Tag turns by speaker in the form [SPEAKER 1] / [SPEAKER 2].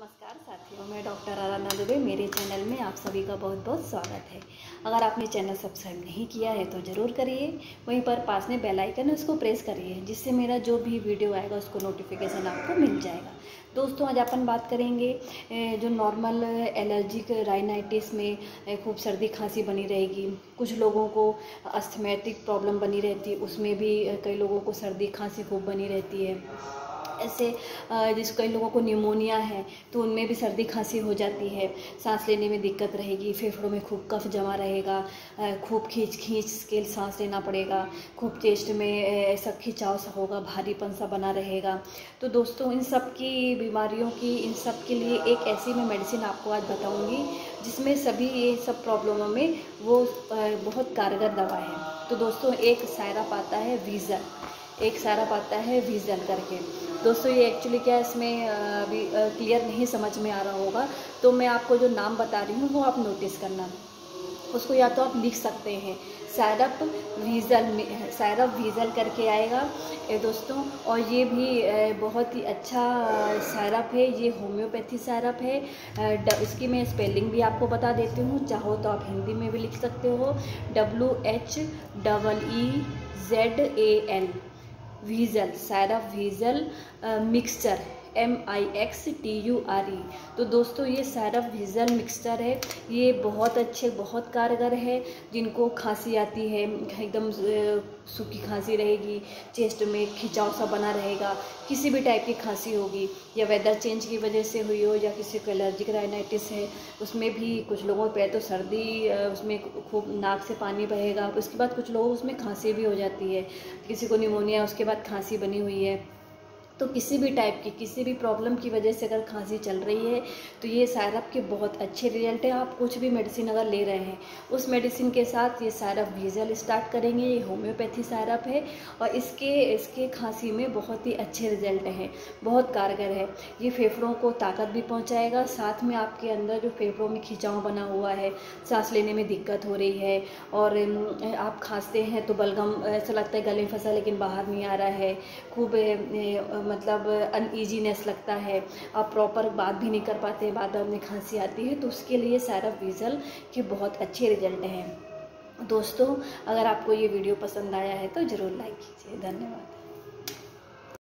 [SPEAKER 1] नमस्कार साथियों, मैं डॉक्टर आराधना दुबे। मेरे चैनल में आप सभी का बहुत बहुत स्वागत है। अगर आपने चैनल सब्सक्राइब नहीं किया है तो ज़रूर करिए। वहीं पर पास में बेल आइकन है, उसको प्रेस करिए, जिससे मेरा जो भी वीडियो आएगा उसको नोटिफिकेशन आपको मिल जाएगा। दोस्तों, आज अपन बात करेंगे जो नॉर्मल एलर्जिक राइनाइटिस में खूब सर्दी खांसी बनी रहेगी। कुछ लोगों को अस्थमैटिक प्रॉब्लम बनी रहती है, उसमें भी कई लोगों को सर्दी खांसी खूब बनी रहती है। ऐसे जिस कई लोगों को निमोनिया है तो उनमें भी सर्दी खांसी हो जाती है। सांस लेने में दिक्कत रहेगी, फेफड़ों में खूब कफ जमा रहेगा, खूब खींच के सांस लेना पड़ेगा, खूब चेस्ट में ऐसा खिंचाव सा होगा, भारीपन सा बना रहेगा। तो दोस्तों, इन सब की बीमारियों की, इन सब के लिए एक ऐसी मैं मेडिसिन आपको आज बताऊंगी जिसमें सभी ये सब प्रॉब्लमों में वो बहुत कारगर दवा है। तो दोस्तों, एक सायरप आता है वीज़ल, एक सायरप आता है वीज़ल करके। दोस्तों, ये एक्चुअली क्या है, इसमें अभी क्लियर नहीं समझ में आ रहा होगा, तो मैं आपको जो नाम बता रही हूँ वो आप नोटिस करना। उसको या तो आप लिख सकते हैं, सायरप वीज़ल करके आएगा दोस्तों। और ये भी बहुत ही अच्छा सायरप है। ये होम्योपैथी सायरप है। इसकी मैं स्पेलिंग भी आपको बता देती हूँ, चाहो तो आप हिंदी में भी लिख सकते हो। WHEEZAL Wheezal, syrup Wheezal mixture, MIXTURE। तो दोस्तों, ये सायरप वीज़ल मिक्सचर है। ये बहुत अच्छे, बहुत कारगर है। जिनको खांसी आती है, एकदम सूखी खांसी रहेगी, चेस्ट में खिंचाव सा बना रहेगा, किसी भी टाइप की खांसी होगी, या वेदर चेंज की वजह से हुई हो, या किसी को एलर्जिक राइनाइटिस है, उसमें भी कुछ लोगों पे तो सर्दी, उसमें खूब नाक से पानी बहेगा। उसके बाद कुछ लोगों उसमें खांसी भी हो जाती है, किसी को निमोनिया, उसके बाद खांसी बनी हुई है। तो किसी भी टाइप की, किसी भी प्रॉब्लम की वजह से अगर खांसी चल रही है तो ये सायरप के बहुत अच्छे रिजल्ट है। आप कुछ भी मेडिसिन अगर ले रहे हैं, उस मेडिसिन के साथ ये सायरप वीज़ल स्टार्ट करेंगे। ये होम्योपैथी सायरप है और इसके खांसी में बहुत ही अच्छे रिजल्ट हैं, बहुत कारगर है। ये फेफड़ों को ताकत भी पहुँचाएगा, साथ में आपके अंदर जो फेफड़ों में खिंचाव बना हुआ है, सांस लेने में दिक्कत हो रही है, और आप खांसते हैं तो बलगम ऐसा लगता है गले में फंसा लेकिन बाहर नहीं आ रहा है, खूब मतलब अनईजीनेस लगता है, आप प्रॉपर बात भी नहीं कर पाते, बाद में खांसी आती है, तो उसके लिए सायरप वीज़ल के बहुत अच्छे रिजल्ट हैं। दोस्तों, अगर आपको ये वीडियो पसंद आया है तो ज़रूर लाइक कीजिए। धन्यवाद।